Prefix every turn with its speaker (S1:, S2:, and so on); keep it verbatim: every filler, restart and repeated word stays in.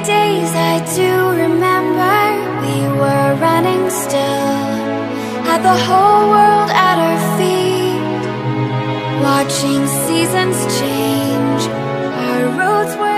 S1: days I do remember. We were running still, had the whole world at our feet, watching seasons change. Our roads were